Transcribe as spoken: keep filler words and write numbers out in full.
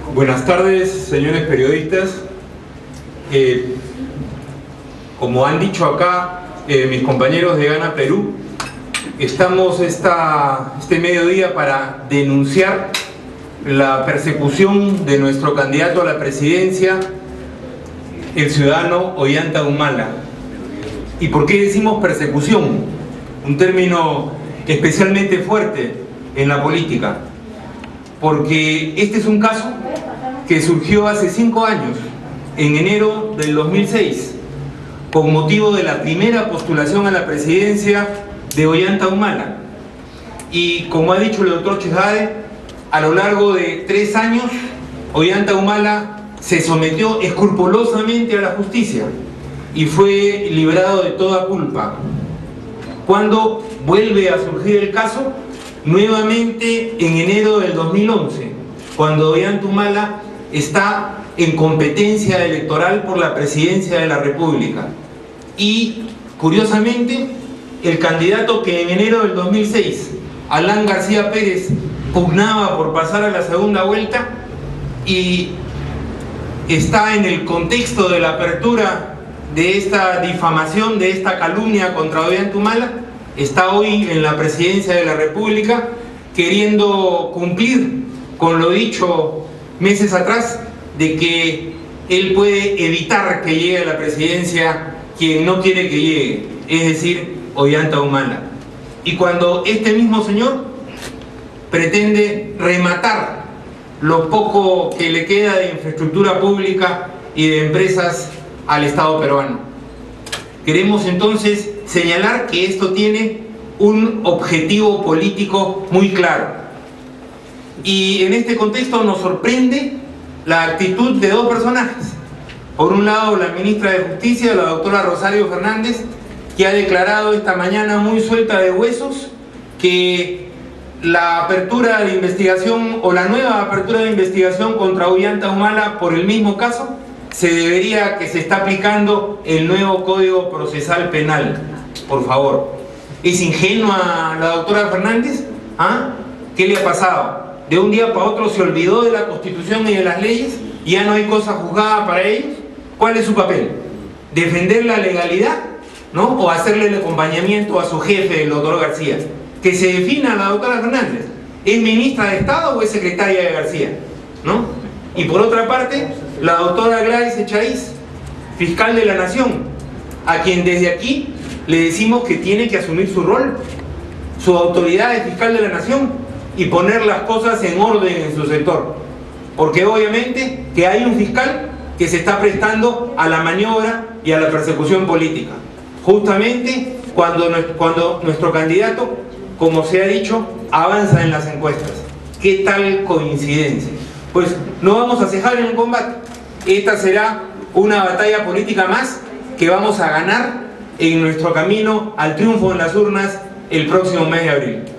Buenas tardes, señores periodistas. Eh, como han dicho acá eh, mis compañeros de Gana Perú, estamos esta, este mediodía para denunciar la persecución de nuestro candidato a la presidencia, el ciudadano Ollanta Humala. ¿Y por qué decimos persecución? Un término especialmente fuerte en la política, porque este es un caso que surgió hace cinco años, en enero del dos mil seis, con motivo de la primera postulación a la presidencia de Ollanta Humala. Y como ha dicho el doctor Chejade, a lo largo de tres años, Ollanta Humala se sometió escrupulosamente a la justicia y fue liberado de toda culpa. Cuando vuelve a surgir el caso, nuevamente en enero del dos mil once, cuando Ollanta Humala está en competencia electoral por la presidencia de la República. Y, curiosamente, el candidato que en enero del dos mil seis, Alan García Pérez, pugnaba por pasar a la segunda vuelta y está en el contexto de la apertura de esta difamación, de esta calumnia contra Ollanta Humala, está hoy en la presidencia de la República queriendo cumplir con lo dicho meses atrás, de que él puede evitar que llegue a la presidencia quien no quiere que llegue, es decir, Ollanta Humala. Y cuando este mismo señor pretende rematar lo poco que le queda de infraestructura pública y de empresas al Estado peruano. Queremos entonces señalar que esto tiene un objetivo político muy claro. Y en este contexto nos sorprende la actitud de dos personajes. Por un lado, la ministra de Justicia, la doctora Rosario Fernández, que ha declarado esta mañana muy suelta de huesos que la apertura de investigación o la nueva apertura de investigación contra Ollanta Humala por el mismo caso se debería que se está aplicando el nuevo Código Procesal Penal. Por favor, ¿es ingenua la doctora Fernández? ¿Ah? ¿Qué le ha pasado? ¿De un día para otro se olvidó de la Constitución y de las leyes y ya no hay cosa juzgada para ellos? ¿Cuál es su papel? ¿Defender la legalidad, ¿no? ¿O hacerle el acompañamiento a su jefe, el doctor García? Que se defina la doctora Fernández. ¿Es ministra de Estado o es secretaria de García? ¿No? Y por otra parte, la doctora Gladys Echaíz, fiscal de la Nación, a quien desde aquí le decimos que tiene que asumir su rol, su autoridad de fiscal de la Nación, y poner las cosas en orden en su sector, porque obviamente que hay un fiscal que se está prestando a la maniobra y a la persecución política, justamente cuando, cuando nuestro candidato, como se ha dicho, avanza en las encuestas. ¿Qué tal coincidencia? Pues no vamos a cejar en un combate. Esta será una batalla política más que vamos a ganar en nuestro camino al triunfo en las urnas el próximo mes de abril.